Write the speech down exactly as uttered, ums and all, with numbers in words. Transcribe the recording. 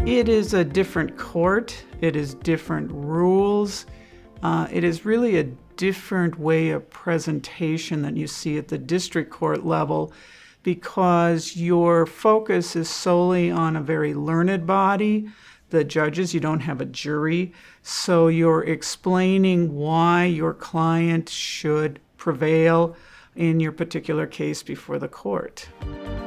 It is a different court. It is different rules. Uh, it is really a different way of presentation than you see at the district court level, because your focus is solely on a very learned body, the judges. You don't have a jury, so you're explaining why your client should prevail in your particular case before the court.